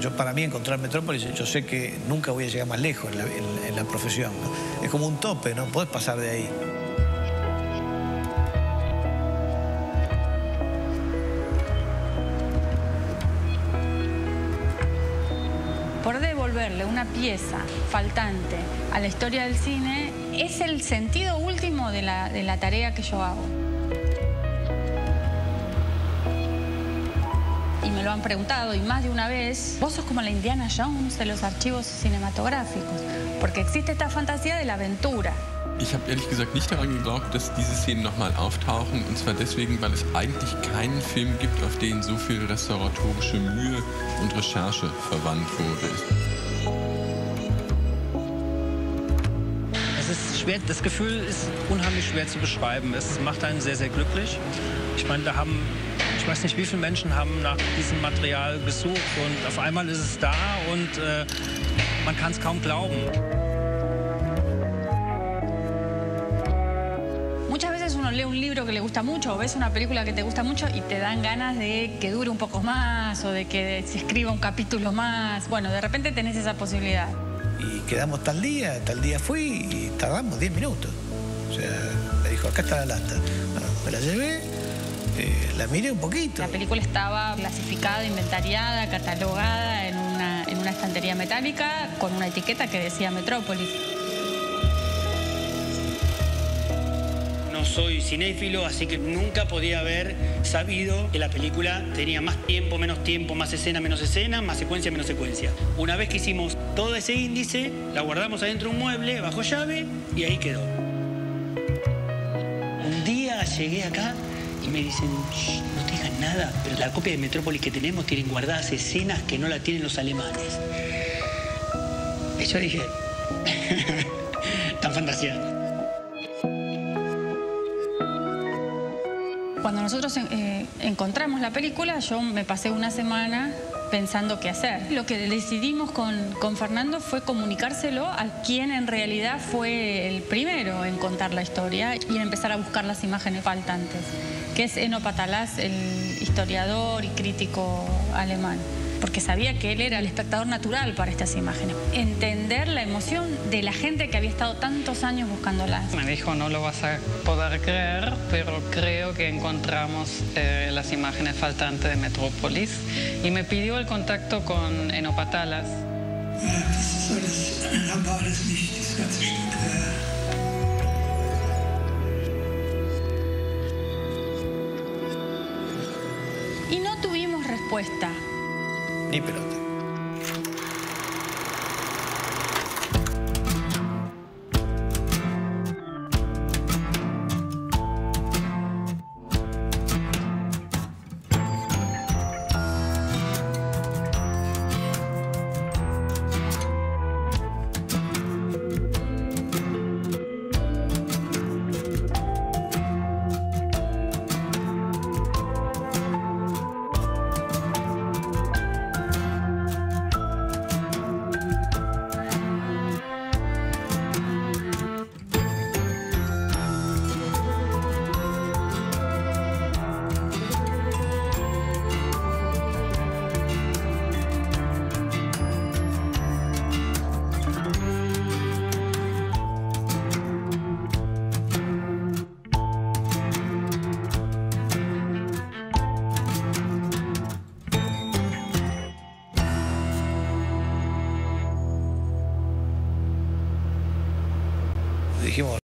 Yo, para mí, encontrar Metrópolis, yo sé que nunca voy a llegar más lejos en la profesión, ¿no? Es como un tope, no podés pasar de ahí. Por devolverle una pieza faltante a la historia del cine es el sentido último de la tarea que yo hago. Y me lo han preguntado, y más de una vez, vos sos como la Indiana Jones de los archivos cinematográficos, porque existe esta fantasía de la aventura. Ich habe ehrlich gesagt nicht daran geglaubt, dass diese Szenen nochmal auftauchen. Und zwar deswegen, weil es eigentlich keinen Film gibt, auf den so viel restauratorische Mühe und Recherche verwandt wurde. Es ist schwer, das Gefühl ist unheimlich schwer zu beschreiben. Es macht einen sehr, sehr glücklich. Ich meine, ich weiß nicht, wie viele Menschen haben nach diesem Material gesucht und auf einmal ist es da und man kann es kaum glauben. Muchas veces uno lee un libro que le gusta mucho o ves una película que te gusta mucho y te dan ganas de que dure un poco más o de que se escriba un capítulo más. Bueno, de repente tenés esa posibilidad. Y quedamos tal día fui y tardamos 10 minutos. O sea, me dijo, acá está la lata. Bueno, me la llevé, la miré un poquito. La película estaba clasificada, inventariada, catalogada en una estantería metálica con una etiqueta que decía Metrópolis. No soy cinéfilo, así que nunca podía haber sabido que la película tenía más tiempo, más escena, menos escena, más secuencia, menos secuencia. Una vez que hicimos todo ese índice, la guardamos adentro de un mueble, bajo llave, y ahí quedó. Un día llegué acá y me dicen, no te digan nada, pero la copia de Metrópolis que tenemos tienen guardadas escenas que no la tienen los alemanes. Y yo dije, tan fantaseando. Cuando nosotros encontramos la película, yo me pasé una semana pensando qué hacer. Lo que decidimos con Fernando fue comunicárselo a quien en realidad fue el primero en contar la historia y en empezar a buscar las imágenes faltantes, que es Enno Patalás, el historiador y crítico alemán, porque sabía que él era el espectador natural para estas imágenes. Entender la emoción de la gente que había estado tantos años buscándolas. Me dijo, no lo vas a poder creer, pero creo que encontramos las imágenes faltantes de Metrópolis. Y me pidió el contacto con Enno Patalás. Y no tuvimos respuesta. Ni pelota. Dijimos,